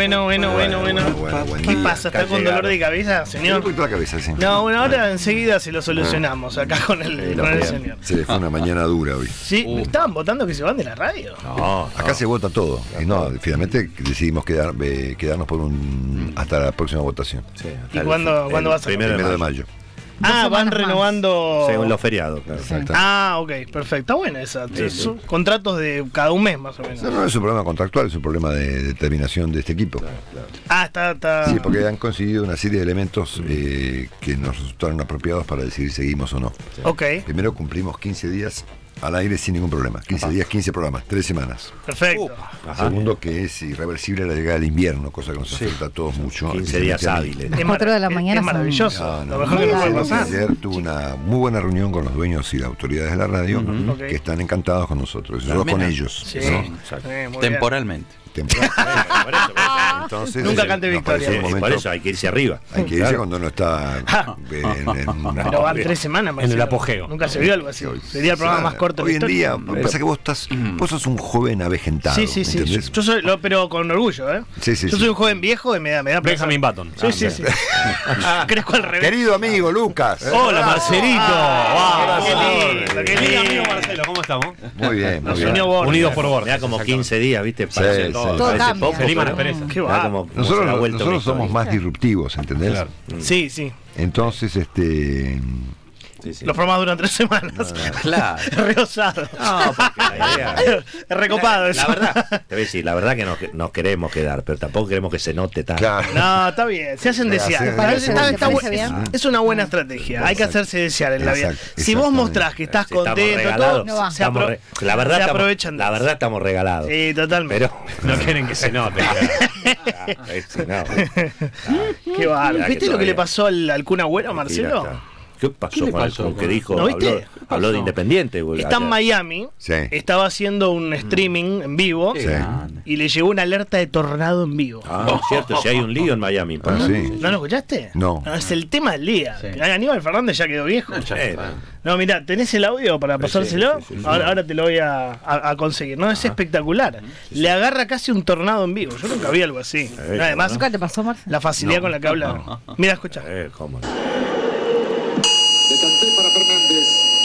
¿Qué pasa? ¿Está con dolor de cabeza, Un señor? poquito la cabeza, sí. No, bueno, ahora enseguida se lo solucionamos acá con el señor. Se le fue una mañana dura hoy. Sí, me estaban votando que se van de la radio. Acá se vota todo. Y no, finalmente decidimos quedarnos por hasta la próxima votación. Sí, ¿Y cuándo va a ser? Primero de mayo. Ah, van renovando. Según los feriados, claro. Exacto. Ah, ok, perfecto. Está buena esa. Son contratos de cada un mes más o menos. No es un problema contractual, es un problema de determinación de este equipo. Ah, está. Sí, porque han conseguido una serie de elementos que nos resultaron apropiados para decidir si seguimos o no. Ok, Primero cumplimos 15 días al aire sin ningún problema. 15 días, 15 programas, 3 semanas. perfecto. Segundo, que es irreversible la llegada del invierno, cosa que nos afecta a todos mucho. 15 días hábiles. Las 4 de la mañana Es son- maravilloso. No, Lo mejor que nos puede pasar. Ayer tuve una muy buena reunión con los dueos y las autoridades de la radio, Ok. que están encantados con nosotros. Nosotros con ellos. Sí, ¿no? muy bien. Temporalmente. Temprano. Por eso. Entonces, Nunca cante nos victoria. pareció un Por momento- eso hay que irse arriba. Hay que irse Claro. cuando no está en una... Pero van 3 semanas, Marcelo. el apogeo. Nunca se vio algo así. Sería el programa más corto de Hoy la en historia. día, lo que pasa es que vos sos un joven avejentado. Sí, sí, ¿me sí. entendés? Yo soy, pero con orgullo, ¿eh? Sí, sí, Yo sí. soy un joven viejo y me da pesar. Benjamin Button. Sí, sí, sí. Crezco al revés. Querido amigo Lucas. Hola, Marcelito. Qué lindo, amigo Marcelo, ¿cómo estamos? Muy bien, muy Nos bien. unió Borges. Unidos por Borges. Ya como 15 días, ¿viste? Sí, Parece, sí. Todo parece cambia. poco, Se liman las pero- perezas. Qué ya va. como se ha Nosotros, vuelto una somos historia. más disruptivos, ¿entendés? Claro. Sí, sí. Entonces, Sí, sí. Los programas duran 3 semanas. Claro. Es re osado. No, porque la idea. Es recopado La eso. verdad, te voy a decir, la verdad que nos queremos quedar, pero tampoco queremos que se note tanto. claro. No, está bien. Se hacen desear. ¿Te parece bien? Es una buena estrategia. Hay que hacerse desear en la vida. Exacto, Si vos exactamente. mostrás que estás Sí, estamos contento, regalados. todo, No va. se, apro- La verdad, se estamos- aprovechan. de La eso. verdad estamos regalados. Sí, totalmente. Pero No quieren que se note. Sí, no. Qué bárbaro. Mirá que ¿Viste lo que le todavía- pasó al Kun Agüero, Marcelo? Mira, ¿qué pasó le con pasó el que con- dijo? ¿No viste? Habló de Independiente, güey. Está en Miami, Sí. estaba haciendo un streaming en vivo Sí. y le llegó una alerta de tornado en vivo. Ah, es cierto, si hay un lío en Miami. Ah, sí. ¿No lo escuchaste? No. Es el tema del día. Aníbal Fernández ya quedó viejo. Eh, No, mira, ¿tenés el audio para pasárselo? sí, sí. Ahora te lo voy a conseguir. No, es espectacular. Le agarra casi un tornado en vivo. Yo nunca vi algo así. Además, ¿Nunca te pasó, Marcelo? la facilidad con la que habla. Mira, escucha. cómo no. Decanté para Fernández.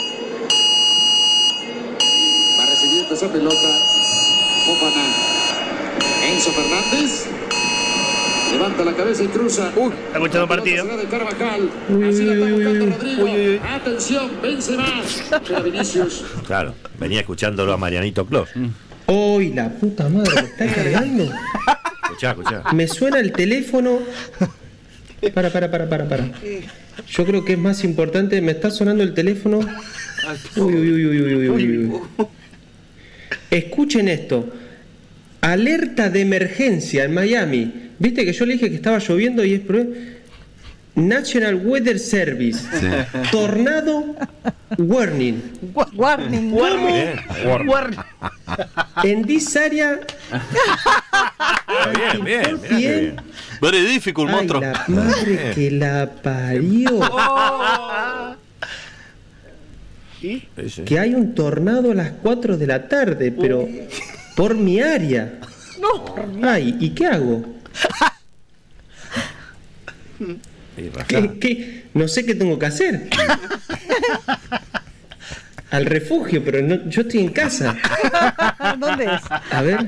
Va recibiendo esa pelota. Fofana. Enzo Fernández. Levanta la cabeza y cruza. Está escuchando un partido. Será de Carvajal. Así la está buscando Rodrigo. Atención, vence más. Llega Vinicius. Claro, venía escuchándolo a Marianito Clos. ¡Uy, la puta madre! ¿Me está cargando? Escuchá. Me suena el teléfono. Para. Yo creo que es más importante. Me está sonando el teléfono. Uy. Escuchen esto. Alerta de emergencia en Miami. ¿Viste que yo le dije que estaba lloviendo y es National Weather Service. Sí. Tornado warning. Warning. Warning. En this area. Bien. Bien. Very difficult, Ay, monstruo. la madre que la parió. Que hay un tornado a las 4 de la tarde, pero por mi área. No. Ay, ¿y qué hago? ¿Qué? No sé qué tengo que hacer. Al refugio, pero no, yo estoy en casa. ¿Dónde es? A ver.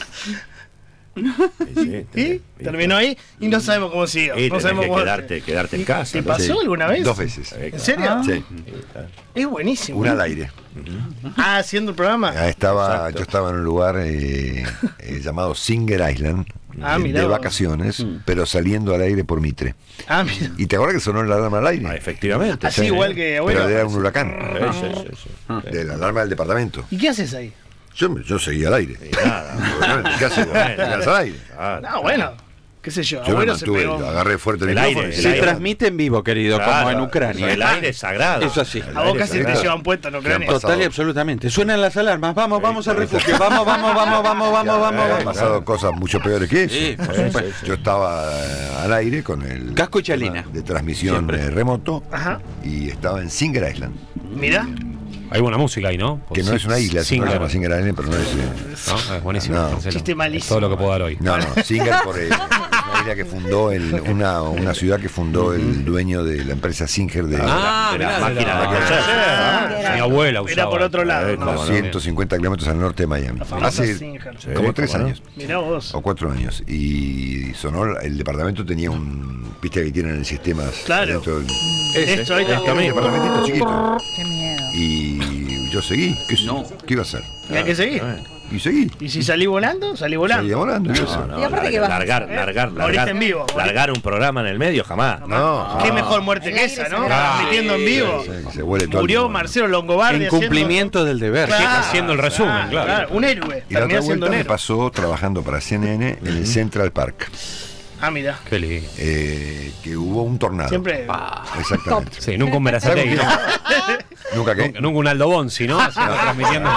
¿Y? Terminó ahí y no sabemos cómo siguió. Y No tenés sabemos que cómo. quedarte en casa. ¿Te ¿no? pasó Sí. alguna vez? 2 veces. ¿En serio? Sí. Es buenísimo. Una al aire. Ah, haciendo el programa. Yo estaba en un lugar llamado Singer Island, mirá de vos. vacaciones, pero saliendo al aire por Mitre. Ah, mira. ¿Y te acuerdas que sonó la alarma al aire? Ah, efectivamente. Así sí. igual que bueno. Pero era un huracán. Sí. De la alarma del departamento. ¿Y qué haces ahí? Yo seguía al aire. Nada. ¿Qué haces? ¿Llegas al aire? No, bueno. ¿Qué sé yo? Yo me Abuelo se mantuve, pegó. agarré fuerte el El micrófono. aire, y el Se aire. transmite en vivo, querido, como Claro, en Ucrania. El aire es sagrado. Eso sí. A vos casi te sagrado. llevan puesto en Ucrania. pasado. Total y absolutamente. Suenan las alarmas. Vamos al refugio. Vamos. Han pasado cosas mucho peores que eso. Sí, por supuesto. Yo estaba al aire con el Casco y chalina. de transmisión Siempre. remoto Ajá. y estaba en Singer Island. Mirá. Hay buena música ahí, ¿no? Que no es una isla, se Singer. llama Singer Island, pero no es. ¿No? Es buenísimo. No. Marcelo. Chiste malísimo. Es todo lo que puedo dar hoy. No, Singer por una isla que fundó una ciudad que fundó el dueño de la empresa Singer de de la máquina de coser. Mi abuela usaba. Era por otro lado, ¿no? a 150 kilómetros al norte de Miami. La famosa Hace Singer. como 3 ¿cómo no? años. Mirá vos. O 4 años. Y sonó, el departamento tenía viste que tienen el sistema Claro. dentro del Esto ahí está. departamentito chiquito. Qué miedo. Y yo seguí. ¿Qué iba a hacer? Y hay que seguir. Y seguí. Y si salí volando, salí volando. Seguía volando. ¿qué iba a hacer? Y aparte que vas- Ahorita en vivo. Largar un programa en el medio, jamás. No. Qué mejor muerte que esa, ¿no? Transmitiendo en vivo. Que se huele todo. Murió Marcelo Longobardi. En cumplimiento del deber. Claro. Haciendo el resumen, claro. Un héroe. Y la Terminó otra siendo vuelta un me héroe. pasó trabajando para CNN en el Central Park. Ah, mira. Qué lindo. Que hubo un tornado. Siempre. Exactamente. Sí, nunca un Berazategui, ¿no? ¿Nunca qué? Nunca un Aldo Bonzi, ¿no? Haciendo, transmitiendo.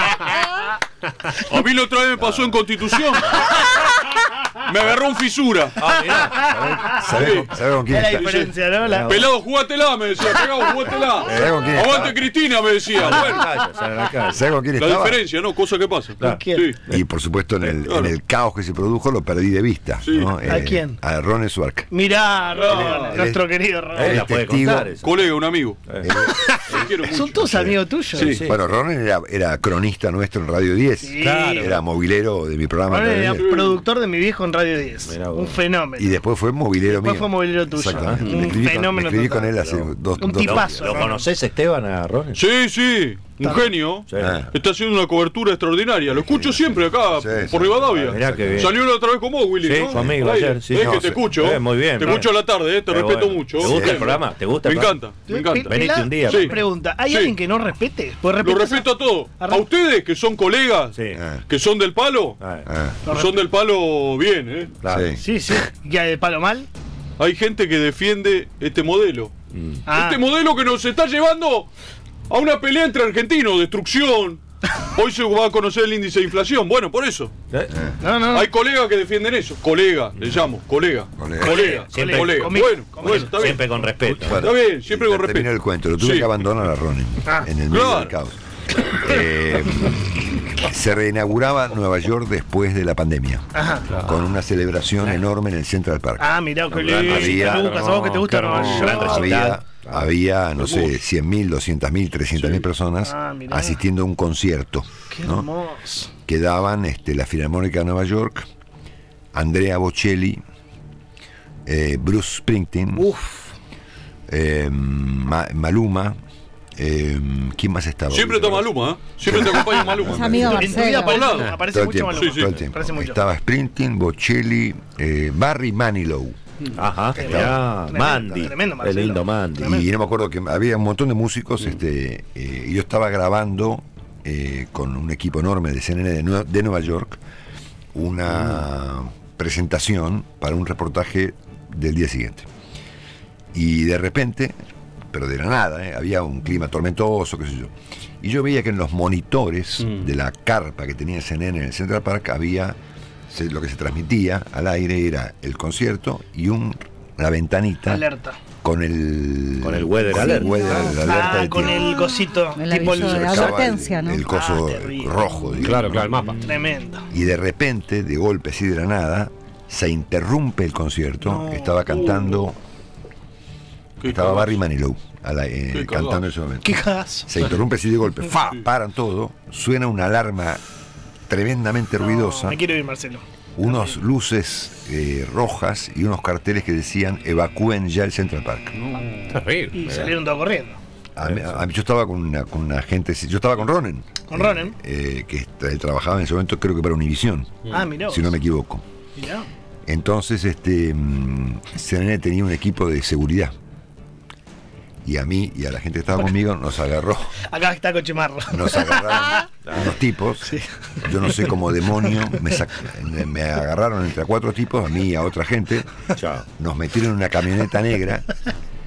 A mí la otra vez me pasó en Constitución. Me agarró un fisura. ¿Sabés con quién Es la está? diferencia, ¿no? La- Pelado, jugátela, me decía. Pegado, jugátela. ¿Sabés con quién Aguante estaba? Cristina, me decía. Bueno, ¿Sabés con quién la estaba? diferencia, ¿no? Cosa que pasa. quién? Sí. Y por supuesto en el caos que se produjo lo perdí de vista. Sí. ¿no? ¿A quién? A Ron Swark. Mirá, Ron, Él nuestro es- querido Ron. él La puede testigo. contar eso. Colega, un amigo. Él- Lo quiero mucho. Son todos amigos tuyos. Sí. Bueno, Ron era cronista nuestro en Radio 10. Sí. Claro. Era movilero de mi programa. Ron en Radio era 10. productor de mi viejo en Radio 10. Mirá vos. Un fenómeno. Y después fue movilero Después mío. fue movilero tuyo. Exactamente. Un Me escribí fenómeno con total. él hace dos Un tipazo. ¿Lo conoces, Esteban, a Ron? Sí, sí. Un genio. Sí. Está haciendo una cobertura extraordinaria. Lo escucho siempre acá, Sí, por sí. Rivadavia. Mirá qué bien. Salió la otra vez con vos, Willy, Sí, ¿no? conmigo Al aire. ayer, sí. Es No, que te sí. escucho. Muy bien. Te escucho a la tarde, te Qué respeto bueno. mucho. ¿Te gusta Sí. el programa? ¿Te gusta el Me programa? encanta, me encanta. Veniste un día. Sí. Pregunta, ¿hay Sí. alguien que no respete? ¿Pues Lo respetas respeto a todos. Arre- A ustedes, que son colegas, Sí. que son del palo, Ah, son del palo bien, ¿eh? claro. Sí. Sí, sí. ¿Ya de palo mal? Hay gente que defiende este modelo. Ah. Este modelo que nos está llevando a una pelea entre argentinos, destrucción. Hoy se va a conocer el índice de inflación. Bueno, por eso. No. Hay colegas que defienden eso. Colega, le llamo, colega. Colega. Colega, Siempre- colega. conmigo, Bueno, conmigo. bueno, está bien. Siempre con respeto. Está bien, siempre Y con termino respeto. el cuento. Lo tuve Sí. que abandonar a Ron en el medio Claro. del caos. Se reinauguraba Nueva York después de la pandemia. Ajá. Con una celebración enorme en el Central Park. Ah, mirá, qué lindo. Había- Lucas, a vos que te gusta qué Nueva hermoso. York. Gran recital. Había, no sé, 100.000, 200.000, 300.000 personas Ah, mirá. asistiendo a un concierto. Qué ¿no? hermoso. Que daban la Filarmónica de Nueva York, Andrea Bocelli, Bruce Springsteen, Maluma, ¿quién más estaba? Siempre está Maluma, ¿eh? Siempre te acompaña Es Maluma. amigo En tu vida Marcelo. aparece, aparece Todo el mucho tiempo, Maluma. Sí, todo el tiempo. Aparece mucho. Estaba Springsteen, Bocelli, Barry Manilow. Ajá. Tremendo, Mirá, tremendo, Mandy. tremendo, El Marcelo. lindo Mandy. Y no me acuerdo que había un montón de músicos. Y yo estaba grabando con un equipo enorme de CNN de Nueva York una presentación para un reportaje del día siguiente. Y de repente, pero de la nada, había un clima tormentoso, qué sé yo. Y yo veía que en los monitores de la carpa que tenía CNN en el Central Park había lo que se transmitía al aire era el concierto y una ventanita Alerta. con el weather alert. la alerta de Con tiempo. el cosito. El tipo aviso de Sacaba advertencia, ¿no? el coso terrible. rojo, digamos. Claro, el mapa. Tremendo. Y de repente, de golpe así de la nada, se interrumpe el concierto. No. Estaba cantando, Qué estaba cagazo. Barry Manilow Qué cantando en cagazo. ese momento. Qué cagazo. Se interrumpe así de golpe, ¡fa! Paran todo, suena una alarma tremendamente ruidosa, Me quiero ir, Marcelo. unos luces rojas y unos carteles que decían evacúen ya el Central Park. Terrible. Y salieron todos corriendo. Yo estaba con una gente, yo estaba con Ronen. ¿Con Ronen? Que él trabajaba en ese momento, creo que para Univisión, Ah, mirá. si no me equivoco. Mirá. Entonces, CNN tenía un equipo de seguridad. Y a mí y a la gente que estaba conmigo nos agarró, Acá está Cochemarro. nos agarraron unos tipos. Yo no sé cómo demonio, me agarraron entre 4 tipos, a mí y a otra gente. Chao. Nos metieron en una camioneta negra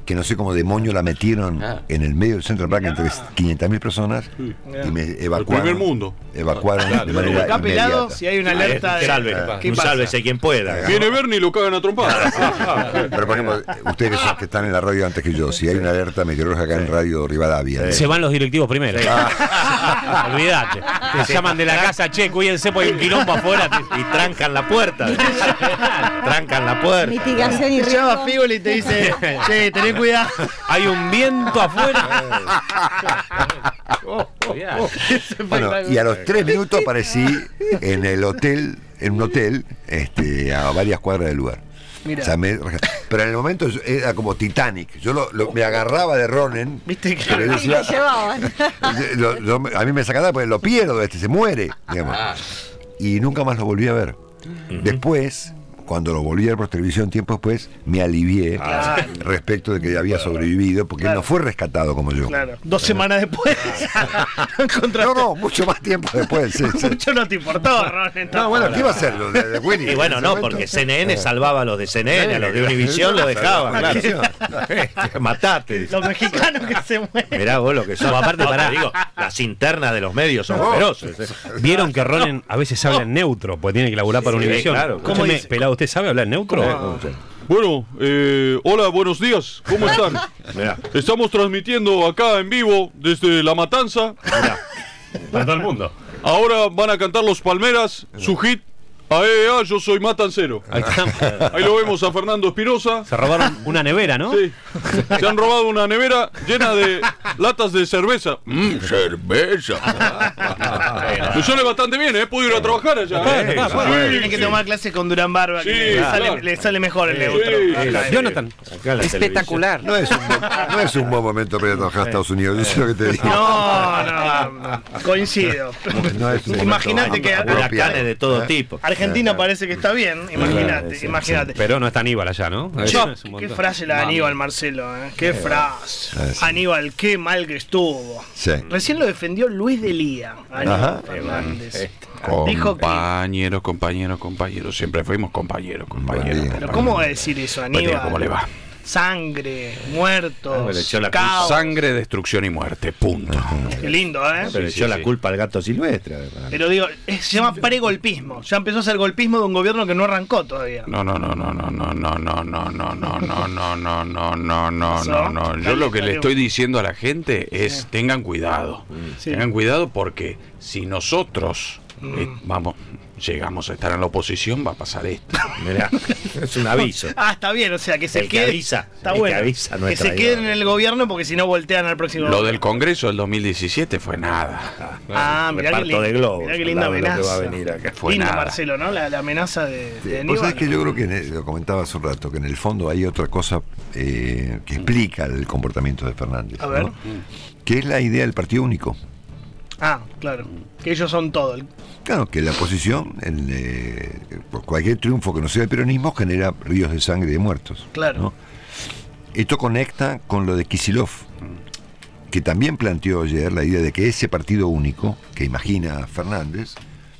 que no sé cómo demonio la metieron en el medio del Central Park entre 500.000 personas y me evacuaron. El primer mundo. Evacuaron de manera Acá pelado, inmediata. si hay una alerta de... ¿Qué Un pasa? sálvese quien pueda. Viene Bernie y lo cagan a trompadas. Pero por ejemplo, ustedes que están en la radio antes que yo, si hay una alerta meteorológica acá en Radio Rivadavia, Se van los directivos primero. Olvídate. Te llaman de la casa, che, cuídense porque hay un quilombo afuera. Y trancan la puerta. Trancan la puerta. Mitigación y Te llama riesgo. Figoli y te dice, che, tené cuidado. Hay un viento afuera. bueno, y a los 3 minutos aparecí en el hotel, en un hotel, a varias cuadras del lugar. Mira. O sea, pero en el momento era como Titanic. Yo me agarraba de Ronen. Viste que... pero yo Y decía, te llevaban. a mí me sacaba porque lo pierdo, se muere, digamos. Y nunca más lo volví a ver. Después, cuando lo volví a ver por televisión tiempo después, me alivié respecto de que había sobrevivido, porque él no fue rescatado como yo. Claro, 2 semanas después. No, mucho más tiempo después. Sí. Mucho no te importó, Ron. No, bueno, ¿qué iba a hacer? De Winnie, Y bueno, en ese no, momento? porque CNN salvaba a los de CNN, a los de Univisión lo dejaban, claro. Matate. Los mexicanos que se mueren. Mirá vos lo que son. Aparte, No, pará. te digo, las internas de los medios son feroces. Vieron que Ronen a veces habla en neutro, porque tiene que laburar para Sí, Univisión. claro. ¿Cómo ¿Cómo dice? dice? Pelado, ¿usted sabe hablar en neutro? Bueno, hola, buenos días. ¿Cómo están? Mirá. Estamos transmitiendo acá en vivo desde La Matanza. Para todo el mundo. Ahora van a cantar los Palmeras, su hit. AEA, yo soy Matancero. Ahí está. Ahí lo vemos a Fernando Espinosa. Se robaron una nevera, ¿no? Sí. Se han robado una nevera llena de latas de cerveza. Cerveza. Me sale bastante bien, puedo ir a trabajar allá. Tienen que tomar clases con Durán Barba, Sí, que claro. le sale mejor el neutro. Sí. Acá, Jonathan. Acá en la Espectacular. No es un buen momento para ir a trabajar a Estados Unidos, yo sé lo que te digo. No, coincido. No es un Imagínate momento que apropiado. huracanes de todo tipo. Argentina parece que está bien, imagínate, imagínate. Pero no está Aníbal allá, ¿no? Yo, Es un qué montón. frase la de Aníbal, Marcelo, qué frase. Sí. Aníbal, qué mal que estuvo. Sí. Recién lo defendió Luis de Lía, Aníbal Ajá. Fernández. Dijo que... Compañeros, siempre fuimos compañeros. Bien. Pero ¿cómo va a decir eso, Buen día, Aníbal? ¿cómo le va? Sangre, le muertos, echó la caos. Sangre, destrucción y muerte, punto. Qué lindo, Pero echó la culpa al gato silvestre. además. Pero digo, se llama pregolpismo. Ya empezó a ser golpismo de un gobierno que no arrancó todavía. No. Yo lo que le estoy diciendo a la gente es tengan cuidado. Sí. Tengan cuidado porque si nosotros llegamos a estar en la oposición va a pasar esto. Mirá, es un aviso. Ah, está bien, o sea, que se El que quede. avisa, está el que bueno. avisa no que es se traidor. queden en el gobierno porque si no voltean al próximo. Lo del Congreso del 2017 fue nada. Ah, mirá qué Reparto lindo. de globos. Mirá qué linda al lado de lo que amenaza. va a venir acá. Fue Linda, nada. Marcelo, ¿no? La amenaza de Vos Aníbal. sabés que yo creo que lo comentaba hace un rato, que en el fondo hay otra cosa que explica el comportamiento de Fernández. A ver. ¿no? Que es la idea del partido único. Ah, claro. Que ellos son todo. Claro, que la oposición, por cualquier triunfo que no sea el peronismo, genera ríos de sangre y de muertos. Claro. ¿no? Esto conecta con lo de Kicillof, que también planteó ayer la idea de que ese partido único, que imagina Fernández,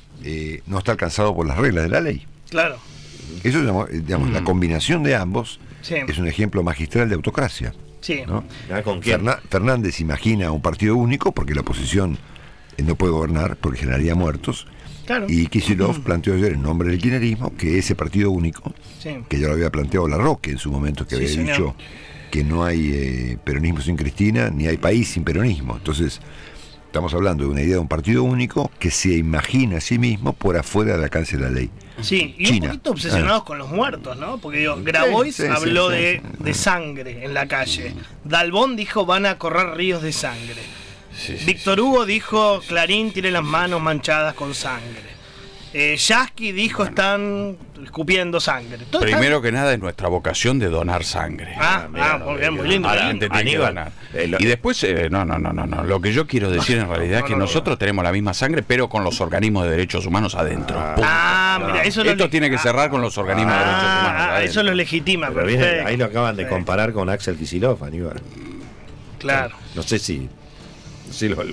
no está alcanzado por las reglas de la ley. Claro. Eso, digamos, la combinación de ambos Sí. es un ejemplo magistral de autocracia. Sí. ¿no? ¿Con quién? Fernández imagina un partido único porque la oposición no puede gobernar porque generaría muertos. Claro. Y Kicillof planteó ayer en nombre del kirchnerismo que ese partido único, Sí. que ya lo había planteado Larroque en su momento, que Sí, había señor. dicho que no hay peronismo sin Cristina, ni hay país sin peronismo. Entonces, estamos hablando de una idea de un partido único que se imagina a sí mismo por afuera del alcance de la ley. Sí, y China. un poquito obsesionados con los muertos, ¿no? Porque digo, Grabois sí, habló sí. de sangre en la calle. Dalbón dijo van a correr ríos de sangre. Víctor Hugo dijo Clarín tiene las manos manchadas con sangre. Yasky dijo están escupiendo sangre. Todo Primero que nada es nuestra vocación de donar sangre. muy bien, muy lindo. A muy la lindo. gente tiene que Aníbal. donar. Y después, no. Lo que yo quiero decir en realidad es que nosotros tenemos la misma sangre, pero con los organismos de derechos humanos adentro. Punto. Mira, eso Esto tiene que cerrar con los organismos de derechos humanos adentro. eso lo legitima, Pero viene, perfecto. ahí lo acaban de comparar con Axel Kicillof, Aníbal. Claro. No sé si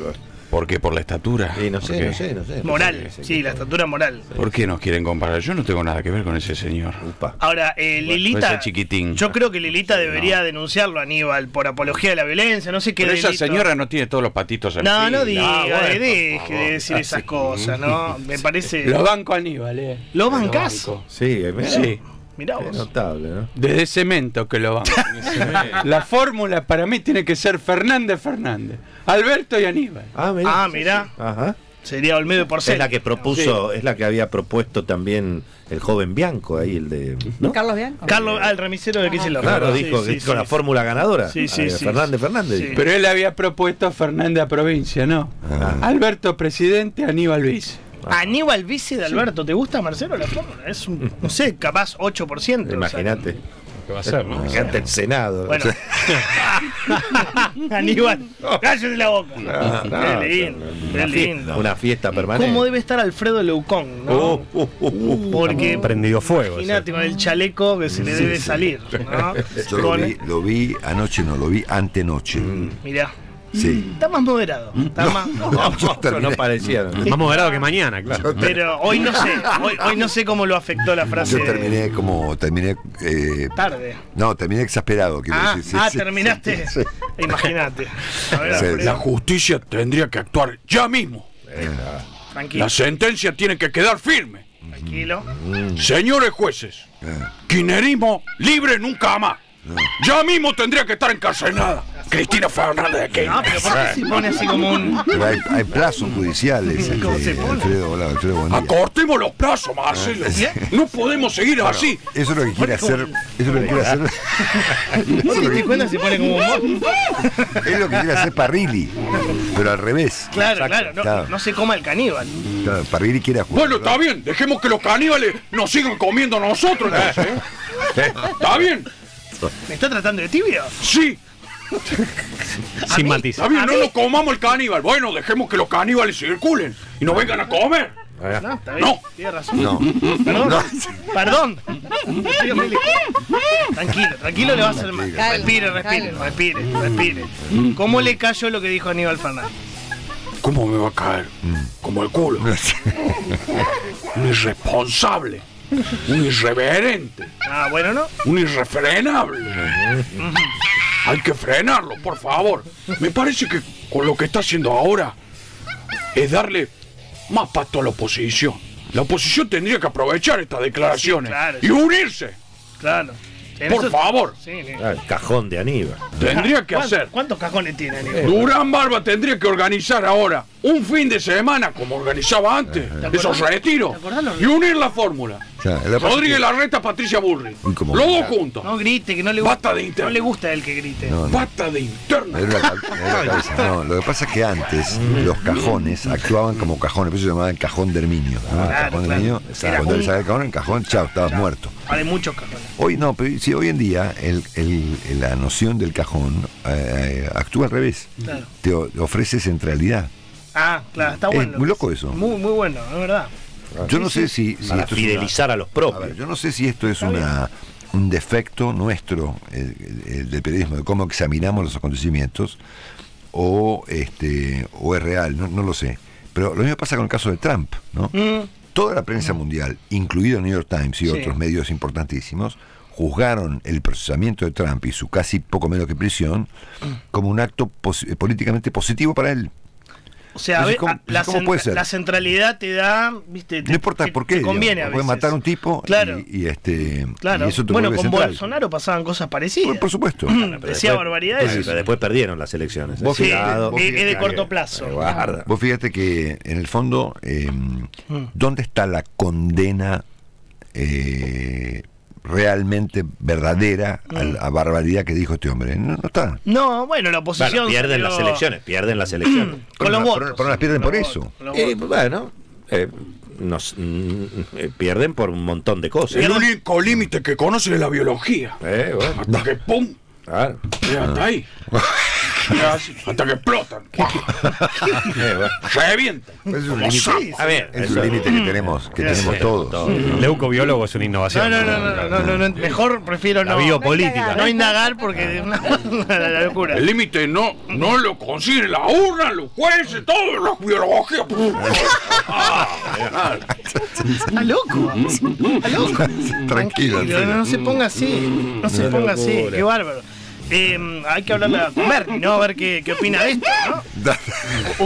¿Por qué? ¿Por la estatura? Sí, no ¿Por sé, qué? no sé. Moral, sí, la estatura moral. ¿Por qué nos quieren comparar? Yo no tengo nada que ver con ese señor. Upa. Ahora, Lilita, ese chiquitín. yo creo que Lilita debería denunciarlo a Aníbal por apología de la violencia, no sé qué Pero esa delito. señora no tiene todos los patitos en No, fila. no diga, bueno, deje por de decir esas cosas, ¿no? Me parece... Lo banco Aníbal, ¿Lo bancás? banco. Sí, Sí. Mirá es vos. notable, ¿no? Desde cemento que lo banco. La fórmula para mí tiene que ser Fernández, Alberto y Aníbal. Ah, mirá. Ajá. Sería Olmedo y Porcel. Es la que propuso, es la que había propuesto también el joven Bianco ahí, el de. ¿No? Carlos Bianco. Carlos, el remisero de que se lo Claro, sí, dijo sí, que sí, con la sí. fórmula ganadora. Sí, sí, sí. Fernández. Sí. dijo. Pero él había propuesto a Fernández a provincia, ¿no? Alberto presidente, Aníbal vice. Aníbal vice de Alberto, ¿te gusta, Marcelo, la fórmula? Es un, no sé, capaz 8%. Imagínate. ¿Qué va a ser, no? Imagínate el Senado. Bueno. Aníbal, cállate la boca. Qué lindo, qué lindo. Una fiesta permanente. ¿Cómo debe estar Alfredo Leucón, no? Porque Prendido fuego. imagínate con el chaleco que se le debe salir, ¿no? Yo lo vi anoche, no, lo vi antenoche. Mirá. Sí. Está más moderado. Está más. Yo terminé- No parecía. Más moderado que mañana, claro. Pero hoy no sé. Hoy no sé cómo lo afectó la frase. Yo terminé Tarde. no, terminé exasperado, quiero decir. Sí, sí, terminaste. sí. Imagínate. A ver, Sí, Alfredo, La justicia tendría que actuar ya mismo. tranquilo, La sentencia tiene que quedar firme. tranquilo. Señores jueces, kirchnerismo libre nunca más. Ya mismo tendría que estar encarcelada Cristina Fernández de Kirchner. No, pero ¿por qué se pone así como un. Pero hay plazos judiciales. ¿Cómo se pone? Alfredo, hola, Alfredo, buen día. Acortemos los plazos, Marcelo. No podemos seguir así. Eso es lo que quiere hacer. Eso es lo que quiere hacer. ¿No te das cuenta? Se pone como un. Es lo que quiere hacer Parrilli. Pero al revés. Claro, Exacto. claro. No se coma el caníbal. Claro, Parrilli quiere jugar. Bueno, está bien, dejemos que los caníbales nos sigan comiendo a nosotros entonces. ¿Está bien? ¿Me está tratando de tibio? Sí. Sin matiz. Está bien, no nos comamos el caníbal. Bueno, dejemos que los caníbales circulen y nos vengan a comer. No, está bien. No. Tiene razón. No. Perdón. Perdón. Tranquilo, le va a hacer mal. Respire. ¿Cómo le cayó lo que dijo Aníbal Fernández? ¿Cómo me va a caer? Como el culo. Un irresponsable. Un irreverente. Ah, bueno, ¿no? Un irrefrenable. Hay que frenarlo, por favor. Me parece que con lo que está haciendo ahora es darle más pasto a la oposición. La oposición tendría que aprovechar estas declaraciones Sí, claro, y sí. unirse. Claro. Por favor. Sí, sí. El cajón de Aníbal. Tendría que hacer. ¿Cuántos cajones tiene Aníbal? Durán Barba tendría que organizar ahora un fin de semana como organizaba antes, esos retiros, ¿Te acordás lo- y unir la fórmula. O sea, la Rodríguez pasa Larreta, Patricia Burri. Como- Los dos juntos. No grite, que no le Basta gusta. de interno. No le gusta a él que grite. No, no. Basta de interna. Me duele la cabeza. No, lo que pasa es que antes los cajones actuaban como cajones, por eso se llamaban cajón de Herminio. ¿no? Claro, Cajón de claro. Herminio, Era cuando él un- sacaba el cajón, chao, estabas muerto. Ahora hay muchos cajones. Hoy no, pero sí, hoy en día la noción del cajón actúa al revés. Claro. Te ofrece centralidad. Ah, claro, está Es bueno. muy loco eso. Muy bueno, es verdad. Yo no sé si Para esto es fidelizar a los a propios. ver, yo no sé si esto es un defecto nuestro del periodismo, de cómo examinamos los acontecimientos, o es real, no lo sé. Pero lo mismo pasa con el caso de Trump, ¿no? Toda la prensa mundial, incluido el New York Times y Sí. otros medios importantísimos, juzgaron el procesamiento de Trump y su casi poco menos que prisión como un acto políticamente positivo para él. O sea, Entonces, ¿cómo puede ser? la centralidad te da, viste, No importa por qué. te conviene a digamos, veces. puede matar a un tipo Claro. y Claro. eso te Bueno, vuelve con central. Bolsonaro pasaban cosas parecidas. Por supuesto. Decía después- barbaridades. Pero después perdieron las elecciones. Vos Sí, Cuidado. es de corto plazo. Guarda. Vos fíjate que en el fondo, ¿dónde está la condena realmente verdadera a la barbaridad que dijo este hombre? No está. No, bueno, la oposición. Bueno, pierden salió- las elecciones, pierden las elecciones. Con los Pero votos. no las pierden Con por los eso. votos, con los votos. Bueno, pierden por un montón de cosas. El único límite que conoce es la biología. Bueno, Hasta que ¡pum! claro. Hasta ahí. Hasta que explotan. Revientan. Es un límite. A ver, Es un límite que tenemos todos. El leucobiólogo es una innovación. No, mejor prefiero La no. biopolítica. No indagar porque es una locura. El límite no lo consiguen la urna, los jueces, todos los biologías. Está loco. Tranquilo. No se ponga así. No se ponga así. Qué bárbaro. Hay que hablarle con Bernie, ¿no? A ver qué opina de esto, ¿no?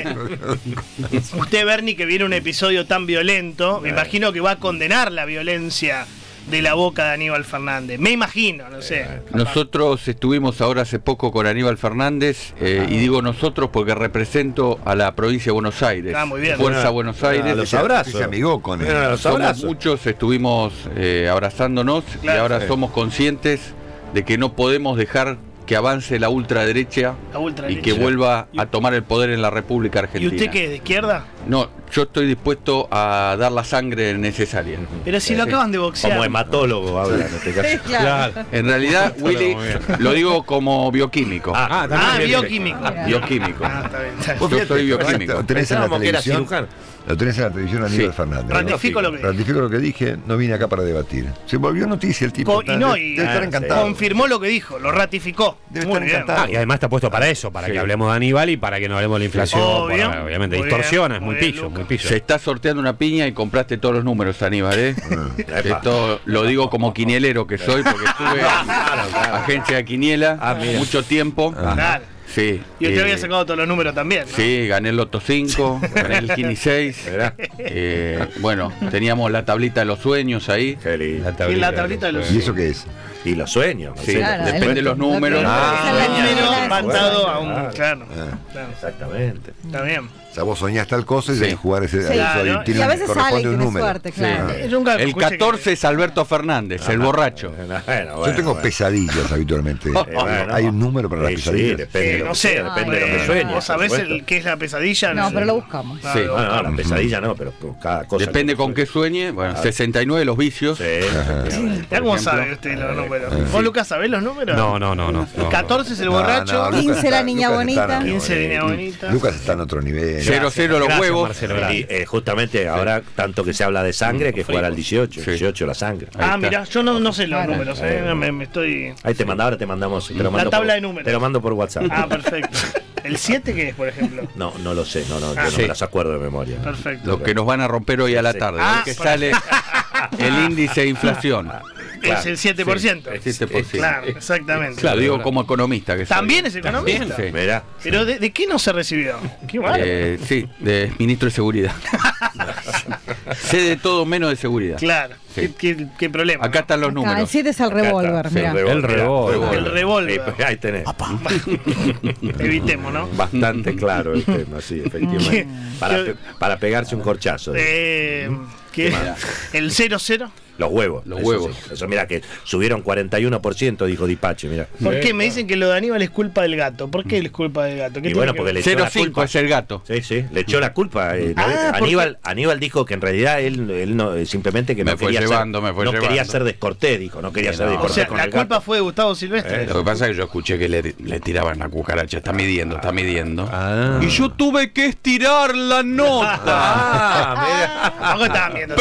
Usted, Bernie, que viene un episodio tan violento, me imagino que va a condenar la violencia de la boca de Aníbal Fernández. Me imagino, no sé. Nosotros estuvimos ahora hace poco con Aníbal Fernández, y digo nosotros porque represento a la provincia de Buenos Aires. Muy bien. Fuerza Buenos Aires. Los abrazos. Se amigó con él. Los Somos abrazos. muchos, estuvimos abrazándonos, Claro. y ahora somos conscientes de que no podemos dejar que avance la ultraderecha, y que vuelva a tomar el poder en la República ¿Y Argentina. usted qué? ¿De izquierda? No, yo estoy dispuesto a dar la sangre necesaria. Pero si lo acaban de boxear. Como hematólogo habla en este caso. Claro. En realidad, Willy, lo digo como bioquímico. Bioquímico. Bioquímico. Está bien, está bien. Vos Yo fíjate, soy bioquímico. Lo tenés en la Pensábamos que era televisión. cirujano. Lo tenés en la televisión Aníbal Sí. Fernández. Ratifico lo que dije. Ratifico lo que dije, no vine acá para debatir. Se volvió noticia el tipo. Y Debe estar encantado. confirmó lo que dijo, lo ratificó. Debe Muy estar bien. encantado. Y además está puesto para eso, para que hablemos de Aníbal y para que no hablemos de la inflación. Obvio. Obviamente, Muy distorsiona, es bien, muy muy bien, pillo, Lucas. muy pillo. Se está sorteando una piña y compraste todos los números, Aníbal, ¿eh? Esto lo digo como quinielero que soy, porque estuve en agencia de quiniela mucho tiempo. Claro. Sí. Y usted había sacado todos los números también, ¿no? Sí, gané el Loto 5, gané el Kini 6. Bueno, teníamos la tablita de los sueños ahí. Y la tablita de los... ¿Y eso qué es? Y los sueños. Sí, Claro, depende de los números. número matado a un... Claro. Exactamente. Está bien. O sea, vos soñás tal cosa y Sí. tenés que jugar ese. Claro. Tiene Y a veces sale y corresponde un tenés número. suerte, claro. Nunca El escuché 14 es Alberto Fernández, el borracho. Yo tengo pesadillas habitualmente. ¿Hay un número para las Sí, pesadillas? depende de lo no que sé, sea, depende de lo que bueno, sueñes. ¿Vos sabés por supuesto. qué es la pesadilla? No, sé. pero lo buscamos. Sí. No, la pesadilla no, pero cada cosa. Depende con qué sueñe. Bueno, 69 los vicios. Sí, Ya cómo sabe usted los números. ¿Vos, Lucas, sabés los números? No. 14 es el borracho. 15 la niña bonita. 15 de niña bonita. Lucas está en otro nivel. 0-0 los Gracias, huevos. Marcelo, gracias. Y justamente ahora, tanto que se habla de sangre, que jugar al 18. 18 la sangre. Ah, mirá, yo no sé los Claro. números, me estoy... Ahí te manda, ahora te mandamos. Te lo La mando tabla por- de números. Te lo mando por WhatsApp. Ah, perfecto. ¿El 7 qué es, por ejemplo? No lo sé, yo no sí. me las acuerdo de memoria. Perfecto. Los que nos van a romper hoy a la tarde. Ah, que para- sale el índice de inflación. Es el 7%. Sí, 7%. Claro, exactamente. Lo digo como economista que soy. ¿También es economista? Sí. Mirá. ¿Pero de qué no se recibió? Qué bárbaro. Sí, de ministro de seguridad. Sé de todo menos de seguridad. Claro. Sí. ¿Qué problema? Acá están los Acá, el números. 7 es el revólver, Sí, mirá. El revólver. El revólver. Ahí tenés. Evitemos, ¿no? Bastante claro el tema, sí, efectivamente. Para pegarse un corchazo. ¿Qué? ¿El 0-0? Los huevos. Los eso huevos. sí. Eso, mira que subieron 41%, dijo Dipache, mira. ¿Por qué me dicen que lo de Aníbal es culpa del gato? ¿Por qué es culpa del gato? ¿Qué Y tiene bueno, que porque ver? le echó la 0-5 culpa. es el gato. Sí, le echó la culpa. Aníbal dijo que en realidad él no, simplemente que Me no fue quería llevando, ser, me fue no llevando. quería ser descortés, dijo, no quería ser O descortés sea, con la el culpa gato. fue de Gustavo Silvestre. Lo que pasa es que yo escuché que le tiraban la cucaracha. Está midiendo. Ah. Y yo tuve que estirar la nota. Tampoco estaban viendo.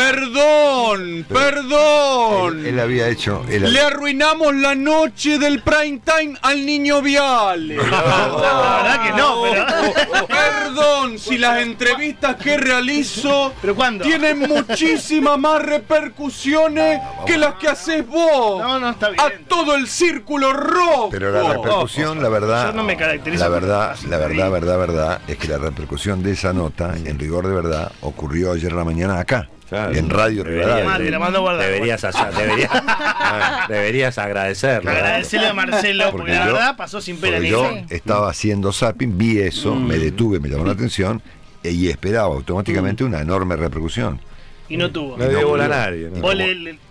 Perdón. Él había hecho. Le arruinamos la noche del prime time al niño Viale. La verdad que no, pero... Perdón si las entrevistas que realizo ¿Pero cuándo? tienen muchísimas más repercusiones que las que haces vos. No, está bien. A todo el círculo rojo. Pero la repercusión, la verdad. Yo no me caracterizo La por verdad, fácil la de verdad es que la repercusión de esa nota, en rigor de verdad, ocurrió ayer a la mañana acá. Claro. En Radio Rivadavia. Te la mando a guardar. Deberías agradecerlo. Agradecerle a Marcelo, porque la yo- verdad pasó sin pena porque ni yo gloria. estaba haciendo zapping, vi eso, me detuve, me llamó la atención y esperaba automáticamente una enorme repercusión. Y no tuvo. No dio bola a nadie. ¿no? Vos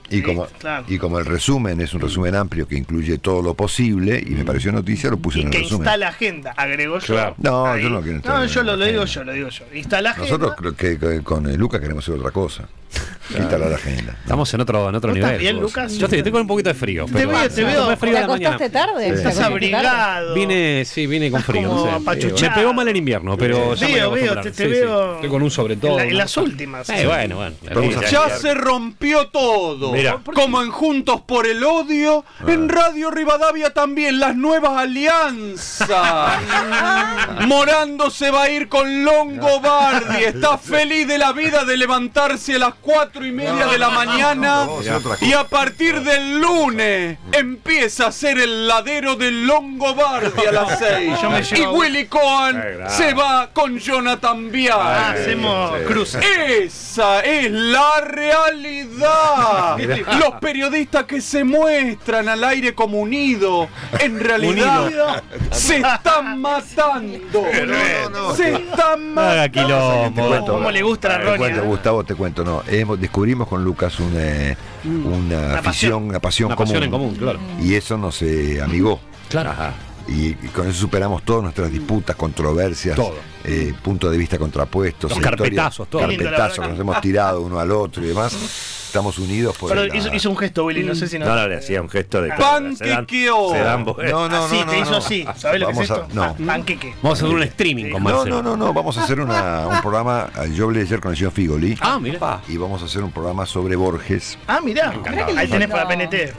Y como el resumen es un resumen amplio que incluye todo lo posible, y me pareció noticia, lo puse en el que resumen. instala agenda, agregó yo. Claro. No, Ahí. yo no quiero instalar. No, yo lo digo yo. Instala agenda. Nosotros creo que con Lucas queremos hacer otra cosa. Instalar la agenda. Estamos en otro ¿Vos nivel. estás bien, vos. Lucas? Yo estoy con un poquito de frío. Te pero- veo. Tomé frío ¿Te a la mañana. acostaste tarde? Sí. Estás abrigado. Vine con frío. como no sé. apachuchado. Me pegó mal el invierno, pero ya me voy a Veo, acostumbrar. te veo. Estoy con un sobre todo. En las últimas. Bueno. Vamos a Ya se rompió todo. Mira. Como en Juntos por el Odio, en Radio Rivadavia también las nuevas alianzas. Morando se va a ir con Longobardi. Está feliz de la vida de levantarse a las 4:30 de la mañana. vamos a hacer otra cosa. Y a partir del lunes empieza a ser el ladero de Longobardi a las 6. Yo me Y llevo a- Willy Cohen se va con Jonathan Vial. Hacemos cruces. Esa es la realidad. Los periodistas que se muestran al aire como unidos, en realidad se están matando. Se están No haga matando. quilombo. ¿Cómo le gusta la Te roña? cuento, Gustavo, te cuento, no. Descubrimos con Lucas una afición, una pasión Una común. pasión en común, claro. Y eso nos amigó. Claro. Y con eso superamos todas nuestras disputas, controversias, Todo. puntos de vista contrapuestos, Los historias- carpetazos, todo. carpetazos Qué lindo, la que nos hemos tirado uno al otro y demás. Estamos unidos por Pero la- hizo un gesto, Willy, no sé si no. No, le hacía un gesto de Panquequeó. se dan vueltas. No, Sí, te hizo así. ¿Sabés lo que es Vamos esto? a- no. Panqueque. Vamos a hacer un streaming con Marcelo. No, vamos a hacer un programa. Yo hablé ayer con el señor Figoli. Ah, mira. Y vamos a hacer un programa sobre Borges. Ah, mirá. Ahí tenés para PNT.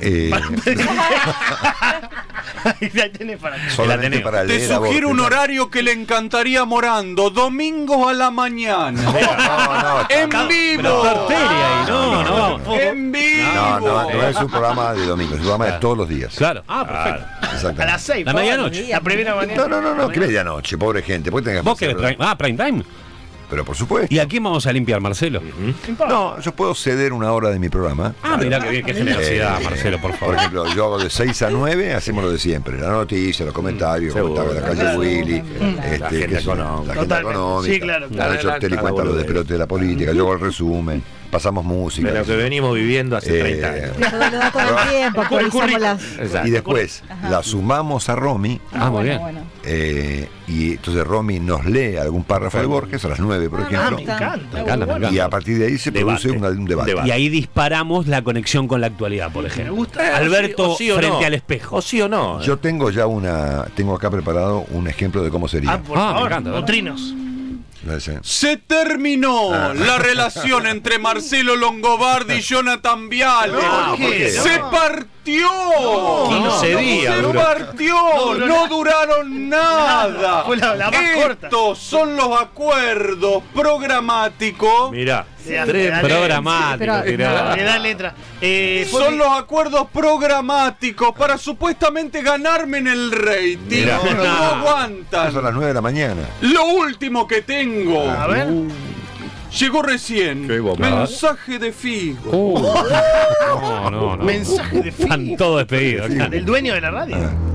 Ahí tenés para Solamente para Te leer a Borges. sugiero un horario que le encantaría a Morando. Domingos a la mañana. En Pero vivo. arteria ahí. No. En vivo. No es un programa de domingo, es un programa de todos los días. Claro. Ah, perfecto. Exactamente. A las 6. La medianoche. La primera mañana. No, que medianoche, pobre gente. ¿Por qué tengas que ¿Vos querés hacerlo? prime time? Pero por supuesto. ¿Y a quién vamos a limpiar, Marcelo? No, yo puedo ceder una hora de mi programa. Ah, mirá que bien, qué generosidad, Marcelo, por Por favor. ejemplo, yo hago de 6 a 9, hacemos lo de siempre. La noticia, los comentarios, Seguro. comentarios de la calle Willy, La agenda económica. la agenda Totalmente. económica. Sí, claro. La noche Ortelli cuenta lo de pelote de la política, yo hago el resumen, pasamos música. De lo que venimos viviendo hace 30 años. Lo da todo el tiempo, actualizamos las. Exacto. Y después la sumamos a Romy, Ah, muy bien. Bueno. y entonces Romy nos lee algún párrafo de Borges a las 9, por Ah, ejemplo. me encanta. Me encanta, me encanta. Y a partir de ahí se produce un debate. Y ahí disparamos la conexión con la actualidad, por ejemplo. Me gusta. Alberto O sí o frente no. al espejo. O sí o no. Yo tengo ya tengo acá preparado un ejemplo de cómo sería. Ah, por Ah, me favor. encanta, ¿verdad? Neutrinos. Se terminó la relación entre Marcelo Longobardi y Jonathan Viale. ¿Por qué? Se partió. 15 días Se duró. partió. No duraron nada. Fue la más corta. Estos son los acuerdos programáticos. Mirá. Programático. Pero- tirá. Le da letra. Son los acuerdos programáticos para supuestamente ganarme en el rating. Mirá. No Son aguantan. las 9 de la mañana. Lo último que tengo. A ver. Llegó recién. Qué bombada. Mensaje de Figo. No. Mensaje de Están Figo. todos despedidos. Del dueño de la radio.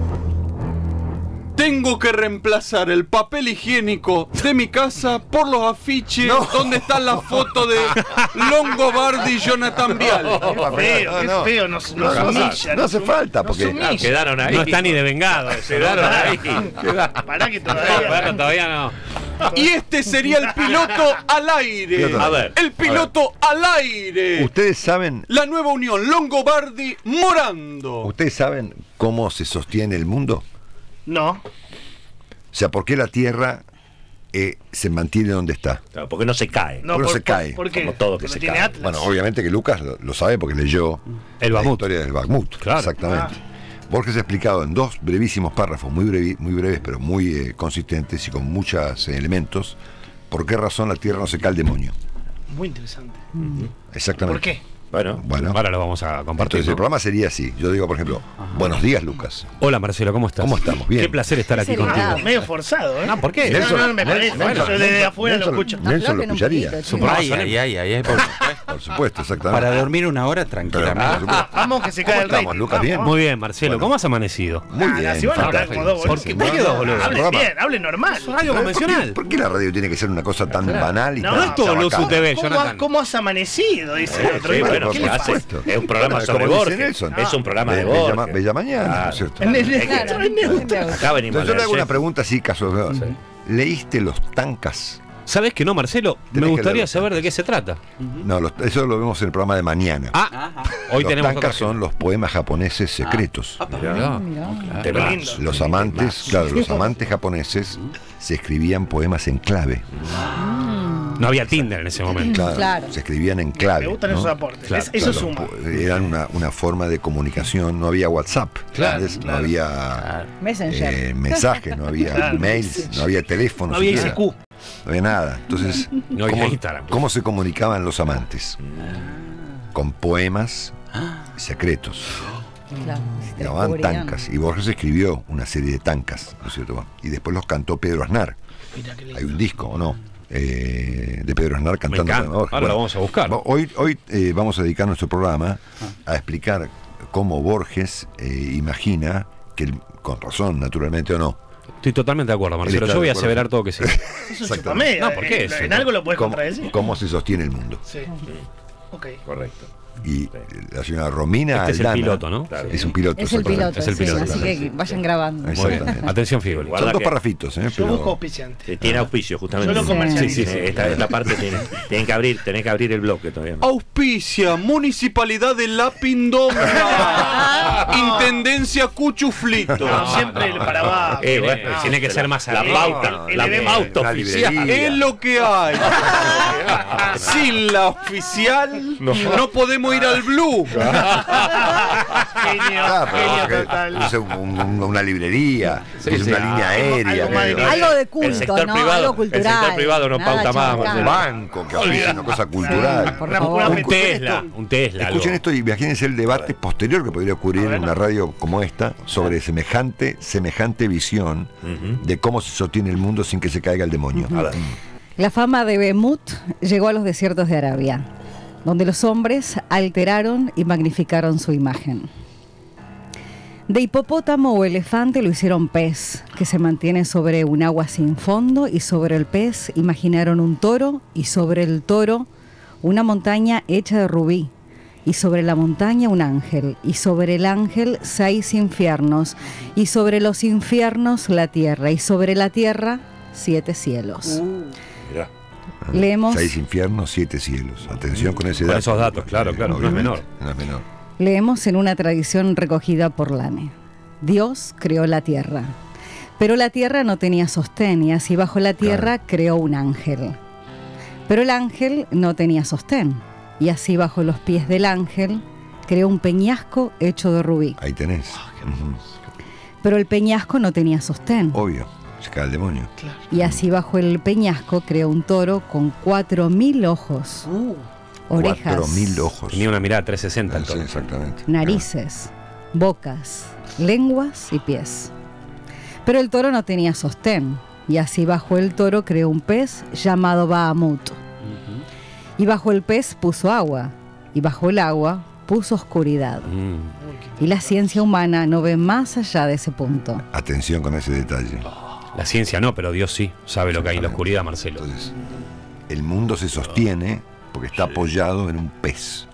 Tengo que reemplazar el papel higiénico de mi casa por los afiches donde están las fotos de Longobardi y Jonathan Vial. Qué feo, nos humilla. No hace falta, porque humilla. Quedaron ahí. No está ni de vengado. Quedaron ahí. Pará que Bueno, todavía. todavía no. Y este sería el piloto al aire. A ver. El piloto al aire. ustedes saben La nueva unión Longobardi-Morando. ¿Ustedes saben cómo se sostiene el mundo? No. O sea, ¿por qué la Tierra se mantiene donde está? Claro, porque no se cae. No, Uno se cae, ¿Por qué? como todo que Porque se tiene cae. Atlas. Bueno, obviamente que Lucas lo sabe porque leyó El la Bamut. historia del Bakhmut. Claro. Exactamente. Borges ha explicado en dos brevísimos párrafos, muy breves, pero muy consistentes y con muchos elementos, por qué razón la Tierra no se cae al demonio. Muy interesante. Exactamente. ¿Por qué? Bueno. Ahora lo vamos a compartir. Entonces el programa sería así. Yo digo, por ejemplo, buenos días, Lucas. Hola, Marcelo, ¿cómo estás? ¿Cómo estamos? Bien. Qué placer estar aquí Seriedad. contigo. Medio forzado, ¿eh? No, ¿por qué? No, me parece. Nelson, Yo desde afuera lo Nelson, escucho. Nelson lo Aflojen un escucharía. poquito, Su chicos. programa Ay, Por supuesto, exactamente. Para dormir una hora Pero, tranquilamente. por supuesto. Vamos que se ¿Cómo cae el rey. estamos, Lucas? ¿Bien? Muy bien, Marcelo. Bueno. ¿Cómo has amanecido? Muy bien. Si van a hablar como dos ¿Por boludos. qué? ¿Por qué dos boludos? Hable Programa. bien, hable normal. Radio convencional. ¿Por qué la radio tiene que ser una cosa tan banal y No, tan no es todo chabacana? Luz UTV, ¿Cómo, Jonathan. ¿Cómo has amanecido? Dice el otro. Sí, Digo, bueno, bueno, por hace- supuesto. es un programa Bueno, sobre como dice Borges. Nelson. Es un programa de Bella, Borges. Bella Mañana, ¿no Claro. es cierto? En el- Claro. Acá venimos Entonces yo a le hago leer. una pregunta así, caso. ¿Leíste Los Tancas? ¿Sabés que no, Marcelo? Me Tenés que gustaría leerlo. saber de qué se trata. No, eso lo vemos en el programa de mañana. Hoy Los tenemos Tancas otra- son los poemas japoneses secretos. Mirá. Qué lindo. Los amantes, claro, los amantes japoneses se escribían poemas en clave. No había Tinder en ese momento. Claro. Se escribían en clave. Me gustan ¿no? esos aportes. Claro, Eso Claro, suma. Eran una forma de comunicación, no había WhatsApp, ¿sabes? No había Messenger. mensajes, no había Claro. mails, no había teléfono, No había siquiera. ICQ. No había nada. Entonces, No había Instagram. ¿cómo se comunicaban los amantes? Con poemas secretos. Claro, si te Llamaban descubrían. tancas. Y Borges escribió una serie de tancas, ¿no es cierto? Y después los cantó Pedro Aznar. Mirá qué lindo. Hay un disco, ¿o no? De Pedro Aznar cantando encanta. poemas de Borges. Ahora lo vamos a buscar. Hoy vamos a dedicar nuestro programa a explicar cómo Borges imagina que, con razón, naturalmente o no, Estoy totalmente de acuerdo, Marcelo. está Yo voy de a acuerdo. aseverar todo que sí. Eso es un Exactamente. chupamé. No, ¿por qué eso? En algo lo puedes cómo, contradecir. cómo se sostiene el mundo. Sí. Ok. Correcto. Y la señora Romina Este es el Aldana piloto, ¿no? es un piloto. Es el exactamente. piloto, Es el sí, piloto, así claro. que vayan grabando. Muy bien. Exactamente. Atención, Figoli. Guarda Son dos que- parrafitos, Yo pero busco auspiciante. Tiene auspicio, justamente. Yo lo comercializo. Esta parte tenés que abrir el bloque todavía. Auspicia, Municipalidad de La Pindonga. Intendencia Cuchuflito. No, siempre para abajo. Bueno, tiene que ser más La arriba. pauta, el la evento. pauta Una oficial. librería. Es lo que hay. Sin la oficial no podemos ir al Blue. Genio, Ah, pero genio que total. es una librería, es una línea aérea, algo más que- de- Algo de El culto, sector ¿no? privado- Algo cultural. el sector privado no Nada pauta más, un chabacano. banco que ofrece una cosa cultural. Por Una- favor. una Un Escuchen Tesla. Un Tesla. Escuchen algo. esto y imagínense el debate posterior que podría ocurrir en una radio como esta sobre semejante visión de cómo se sostiene el mundo sin que se caiga el demonio. La fama de Bemut llegó a los desiertos de Arabia, donde los hombres alteraron y magnificaron su imagen. De hipopótamo o elefante lo hicieron pez, que se mantiene sobre un agua sin fondo, y sobre el pez imaginaron un toro, y sobre el toro una montaña hecha de rubí, y sobre la montaña un ángel, y sobre el ángel 6 infiernos, y sobre los infiernos la tierra, y sobre la tierra 7 cielos. Mirá. Leemos. 6 infiernos, 7 cielos. Atención con ese Con dato. esos datos, claro, no es Obviamente, menor. no es menor. Leemos en una tradición recogida por Lane. Dios creó la tierra, pero la tierra no tenía sostén, y así bajo la tierra creó un ángel. Pero el ángel no tenía sostén, y así bajo los pies del ángel creó un peñasco hecho de rubí. Ahí tenés. Ujú. Pero el peñasco no tenía sostén, Obvio, se cae el demonio. y así bajo el peñasco creó un toro con 4000 ojos, orejas, 4000 ojos. Tenía una mirada 360 el Sí, toro. exactamente. narices, bocas, lenguas y pies. Pero el toro no tenía sostén, y así bajo el toro creó un pez llamado Bahamut. Y bajo el pez puso agua, y bajo el agua puso oscuridad. Y la ciencia humana no ve más allá de ese punto. Atención con ese detalle. La ciencia no, pero Dios sí sabe lo que hay en la oscuridad, Marcelo. Entonces, el mundo se sostiene porque está apoyado en un pez.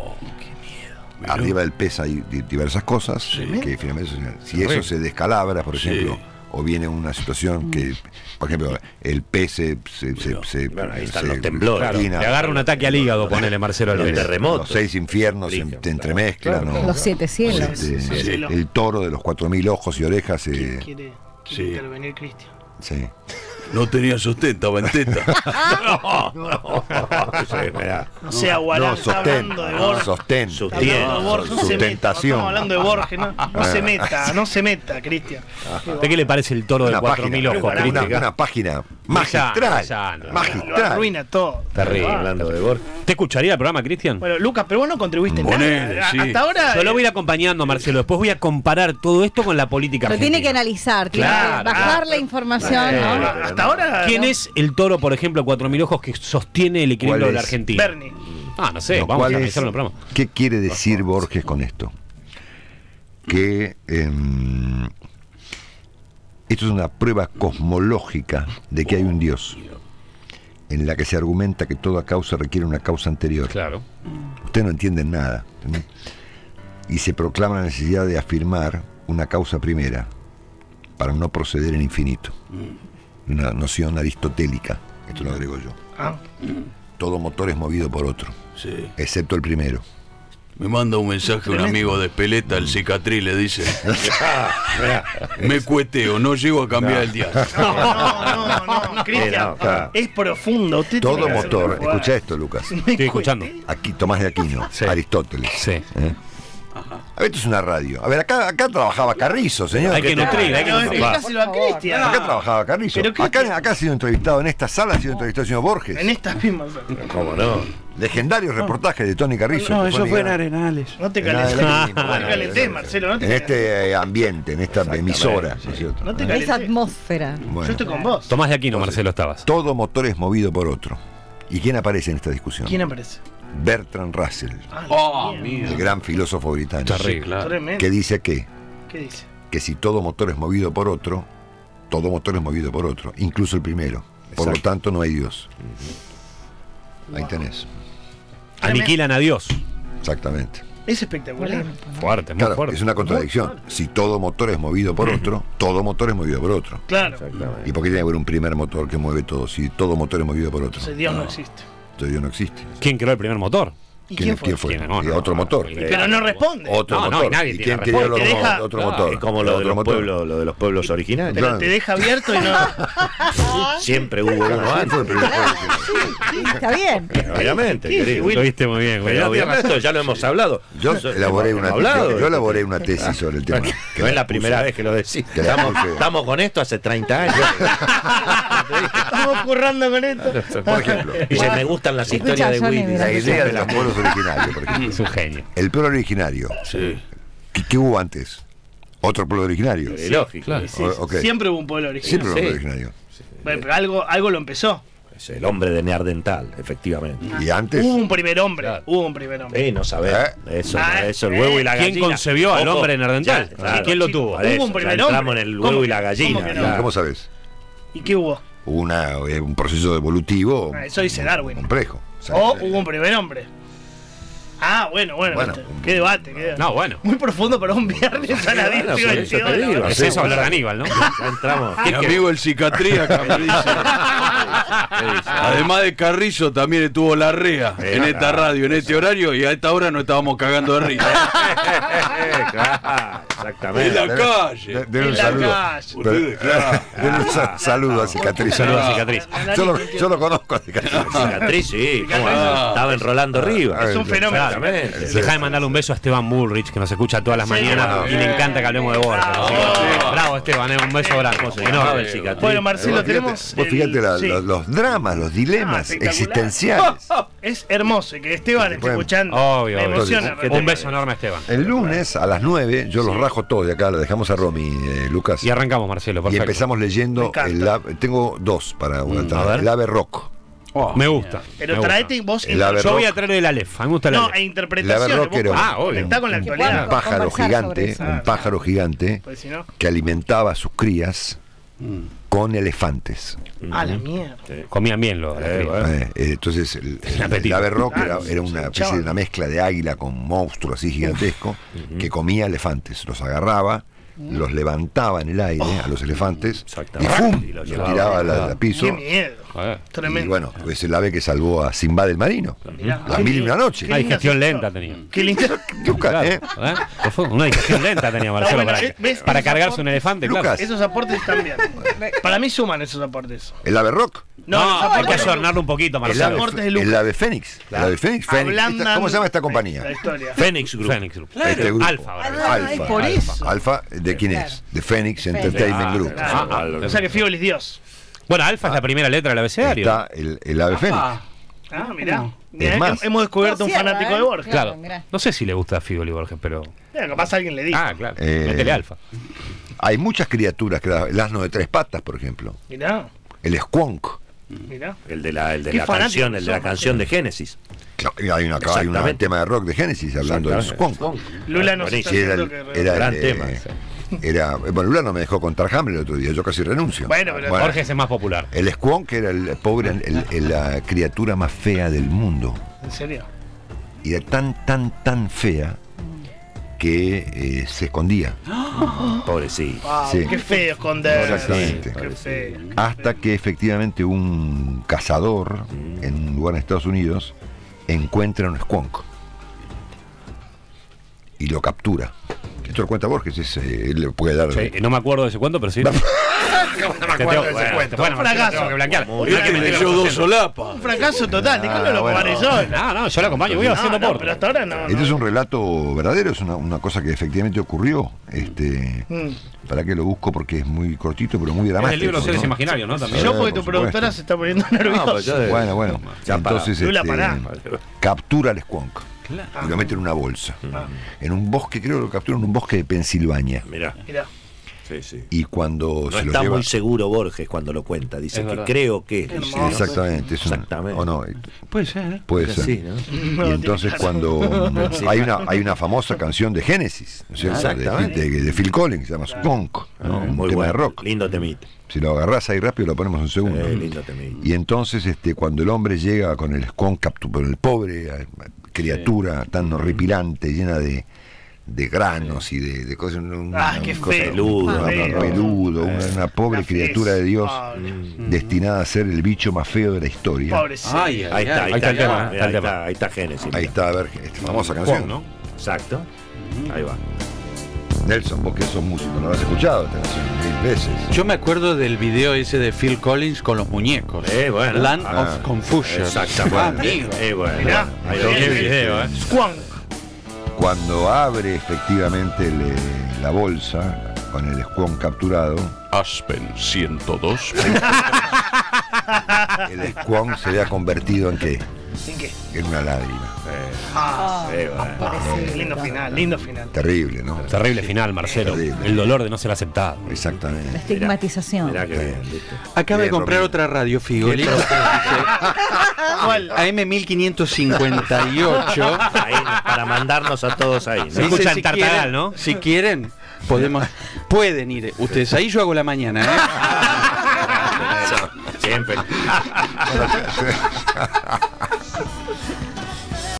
Arriba del pez hay diversas cosas que finalmente, si eso se descalabra, por ejemplo, o viene una situación que, por ejemplo, el pez se Bueno, ahí están los temblores. Claro, le agarra un ataque al hígado, ponele Marcelo al Los pez. terremotos. Los 6 infiernos se entremezclan. ¿no? Los 7 cielos. El toro de los 4000 ojos y orejas. Quiere Sí. intervenir Cristian. Sí. No tenía sostén, estaba en teta. No sea Guarán, No, está sostén. hablando de Borges. Sostén. Está hablando de Borges, no se meta, no Sustentación. estamos hablando de Borges, no se meta, Cristian. ¿De qué le parece el toro de Una 4000 ojos, página, crítica? una página Ya, magistral. Lo Magistral. arruina todo. Terrible. Hablando de Borges. ¿Te escucharía el programa, Cristian? Bueno, Lucas, pero vos no contribuiste en Ponele, nada. sí. Hasta ahora. Yo lo voy a ir acompañando, Marcelo. Después voy a comparar todo esto con la política Pero tiene que argentina. analizar, tiene Claro. que bajar la información, ¿no? Hasta ahora. ¿Quién no. es el toro, por ejemplo, 4000 ojos que sostiene el equilibrio ¿Cuál de la es? Argentina? Bernie. Ah, no sé, No, vamos a ¿cuál es? analizarlo en el programa. ¿Qué quiere decir Borges con esto? Que esto es una prueba cosmológica de que hay un Dios. en la que se argumenta que toda causa requiere una causa anterior. Claro. Ustedes no entienden nada. ¿Entendés? Y se proclama la necesidad de afirmar una causa primera para no proceder en infinito. Una noción aristotélica. Esto lo agrego yo. Todo motor es movido por otro, excepto el primero. Me manda un mensaje un amigo de Espeleta, el Cicatriz, le dice: me cueteo, no llego a cambiar el diario. No, Cristian, es profundo. Usted Todo motor, escucha esto, Lucas. Estoy escuchando. Aquí Tomás de Aquino, Aristóteles. Sí. A ver, esto es una radio. A ver, acá trabajaba Carrizo, señor. Hay que nutrir, hay que nutrir. Acá trabajaba Carrizo. Acá ha sido entrevistado, en esta sala ha sido entrevistado el señor Borges. En estas mismas. ¿Cómo no? Legendarios reportajes de Tony Carrizo. No, eso fue en Arenales. No te calentes, Marcelo. No te en este ambiente, en esta emisora. ¿No es cierto? No te Esa calentes. atmósfera. Bueno, Yo estoy con vos. Tomás de Aquino, Marcelo, estabas. todo motor es movido por otro. ¿Y quién aparece en esta discusión? ¿Quién aparece? Bertrand Russell, Mira. el gran filósofo británico. Tremendo. Que dice que ¿Qué dice? si todo motor es movido por otro, todo motor es movido por otro, incluso el primero. Por lo tanto, no hay Dios. Ahí tenés. Aniquilan a Dios. Exactamente. Es espectacular. Fuerte, muy Claro, fuerte. es una contradicción. Si todo motor es movido por otro, todo motor es movido por otro. Claro. ¿Y por qué tiene que haber un primer motor que mueve todo si todo motor es movido por otro? Entonces Dios no existe. Entonces Dios no existe. ¿Quién creó el primer motor? ¿Y quién fue? ¿Quién No, fue? no, otro motor. Pero no responde. Otro No, motor. y nadie ¿Y tiene quién creó respuesta. Te deja- otro motor? Es como lo de, Otro los motor. pueblos, lo de los pueblos originarios. Pero te deja abierto y no. Siempre hubo uno ¿Quién antes. fue el primer pueblo original? Sí, está bien. Obviamente, querido. Lo viste muy bien, güey. Pero obviamente esto ya lo hemos hablado. Yo elaboré Hemos hablado. yo elaboré una tesis sobre el tema. Que no es la primera vez que lo decís. Que la puse. Estamos con esto hace 30 años. Estamos currando con esto. Por ejemplo, Dice, me gustan las Escucha, historias de Johnny, Willy. mira. la idea de los pueblos originarios, por ejemplo. Es un genio. El pueblo originario. Sí. ¿Qué hubo antes? Otro pueblo originario. Lógico. Claro. Sí, Ok. Siempre hubo un pueblo original. Siempre hubo un Sí. pueblo originario. Bueno, pero algo lo empezó. Es el hombre de Neandertal, efectivamente. Y antes. Hubo un primer hombre. Claro. Hubo un primer hombre. No sabés. Eso, Ah, eso, el huevo y la ¿Quién gallina. concebió al Ojo, hombre neandertal? ya, claro. ¿Quién lo tuvo? Por eso, Hubo un primer ya entramos hombre. en el ¿Cómo huevo y que la no? gallina. ¿Cómo que no? claro. ¿Cómo sabes? ¿Y qué hubo? Hubo un proceso evolutivo Eso dice Darwin. complejo. O hubo un primer hombre. Ah, bueno. Qué debate. No, bueno. Muy profundo para un viernes a la Bueno, por 10 eso te digo. Es eso hablar de Aníbal, ¿no? Ya entramos. Mi amigo el Cicatriz acá me dice. Además de Carrizo, también estuvo Larrea en esta radio, en este horario, y a esta hora nos estábamos cagando de risa. Claro, exactamente. En la calle. Den un En la saludo. calle. Ustedes, claro. Den un saludo a Cicatriz. Saludos a Cicatriz. Yo lo conozco a Cicatriz. Cicatriz, sí. ¿Cómo Ah, estaba enrolando arriba. Es un fenómeno. Exactamente. Dejá de mandarle un beso a Esteban Bullrich, que nos escucha todas las mañanas y le encanta que hablemos de Borges. Bravo, Esteban, un beso grande. llamaba el Cicatriz? Bueno, Marcelo, Vos tenemos. fíjate sí. los dramas, los dilemas espectacular. existenciales. Es hermoso y que Esteban esté Bueno, escuchando. obvio, Me obvio. emociona. Un beso enorme a Esteban. El lunes a las 9 yo los rajo todos de acá, lo dejamos a Romy, Lucas. Y arrancamos, Marcelo, Y perfecto. empezamos leyendo Me encanta. el ave. Tengo dos para una a tarde. ver. El ave rock. Me gusta. Pero me gusta. traete vos. El ave Yo voy rock. a traer el Aleph. A mí me gusta el No, Aleph. e interpretaciones. El ave rock vos era obvio. conectá con la Que un actualidad. puedan pájaro conversar sobre gigante, eso. un pájaro gigante Pues si no. que alimentaba a sus crías con elefantes. A la mierda. Comían bien los. Entonces el apetito. ave rock era una escuchaba. especie de una mezcla de águila con un monstruo así gigantesco que comía elefantes, los agarraba, los levantaba en el aire a los elefantes y Exactamente. ¡fum! Y los los llevaba tiraba a al piso. Qué miedo. Y Tremendo. bueno, es el ave que salvó a Simba del Marino. Las mil y una noche. Una digestión lenta tenía. Qué lindo. Lucas, Claro, ¿Qué fue? Una digestión lenta tenía Marcelo bueno, para, ¿ves? para Esos cargarse un aportes- elefante, claro. Lucas. Esos aportes también. Para mí suman esos aportes. El ave rock. No, No, los hay que aportes. ayornarlo un poquito, El Marcelo. ave, aportes de Lucas. el ave Fénix. El ave Fénix. Ablandan ¿Cómo se llama esta compañía? La historia. Fénix Group. Fénix Group. Este grupo. Alfa, ahora. Ay, por eso. Alfa, ¿de quién es? De Fénix Entertainment Group. O sea que Fígol es Dios. Bueno, Alfa es la primera letra del abecedario. Está el ave Fénix. Ah, mirá. Es más. Hemos descubierto un No cierra, fanático de Borges. Claro. mirá. No sé si le gusta a Figoli Borges, pero. Capaz alguien le dijo. Ah, claro. Eh, Métele Alfa. Hay muchas criaturas, el asno de tres patas, por ejemplo. Mirá, El squonk. mirá. El de la Qué fanático canción, el de la sos, canción de Génesis. Hay un Exactamente. tema de rock de Génesis hablando del squonk. Lula nos está Sí, era haciendo el, que... era Gran el, tema. Bueno, Lula no me dejó contar Hamlet el otro día, yo casi renuncio. Bueno, pero Jorge es el más popular. El Squonk era el pobre, la criatura más fea del mundo. ¿En serio? Y era tan fea que se escondía. Pobrecito. Wow, Sí. qué feo esconderse. Exactamente. Qué feo. Hasta que efectivamente un cazador en un lugar en Estados Unidos encuentra un Squonk y lo captura. Esto lo cuenta Borges, él le puede dar. Sí, no me acuerdo de ese cuento, pero sí. No me acuerdo de ese cuento. Bueno, Un fracaso. tengo que blanquear. Leyó 2 solapas. Un fracaso total, Nicolás lo acompañe solo. No, yo lo acompaño, voy haciendo por. Pero hasta ahora no. Este es un relato verdadero, es una cosa que efectivamente ocurrió. Para que lo busco porque es muy cortito, pero muy Es dramático. el libro Seres ¿no? Imaginarios, ¿no? También. Yo Sí, porque por tu productora supuesto. se está poniendo nerviosa. Bueno. Entonces Lula, pará. captura al Squonk y lo mete en una bolsa. En un bosque, creo que lo captura en un bosque de Pensilvania. Mirá. Mirá. Sí, sí. Y cuando No se lo está lleva. muy seguro Borges cuando lo cuenta. Dice Es que verdad. creo que. Qué dice. hermoso. Exactamente, es Exactamente. o no, Puede ser. puede ser. Sí, ¿no? Y entonces cuando hay una famosa canción de Génesis, ¿no es cierto? Exactamente. de Phil Collins, se llama Squonk, ¿no? Un Muy tema bueno. de rock. Lindo temite. Si lo agarrás ahí rápido lo ponemos en segundo. Lindo temite. Y entonces cuando el hombre llega con el Squonk, con el pobre criatura tan horripilante, llena de granos y de cosas, Qué cosa feo. peludo, peludo, una pobre Una criatura de Dios pobre. destinada a ser el bicho más feo de la historia. Pobrecito. Ahí está, Ahí está el tema, ahí está el tema. está, ahí está Génesis. Ahí está, a ver, esta famosa canción, ¿no? Exacto. Ahí va. Nelson, vos que sos músico, ¿no lo has escuchado esta canción 1000 veces? Yo me acuerdo del video ese de Phil Collins con los muñecos. Bueno. Land Ah. of Confusion. Exactamente. Amigo. Bueno. Mirá. Ahí lo Qué tiene. video, Squonk. Cuando abre efectivamente la bolsa con el Squonk capturado, Aspen 102. el Squonk se había convertido en ¿qué? ¿En qué? En una lágrima. Bueno. Lindo final, lindo final. Terrible, ¿no? Terrible final, Marcelo. Terrible. El dolor de no ser aceptado. La Exactamente. estigmatización. Mirá que bien, ¿viste? Acaba de Bien, comprar Romina. otra radio, Figoli. ¿Cuál? AM1558. Ahí, para mandarnos a todos ahí. ¿no? Se escucha en si Tartagal, quieren- ¿no? Si quieren, pueden ir ustedes. Ahí yo hago la mañana, ¿eh? Siempre.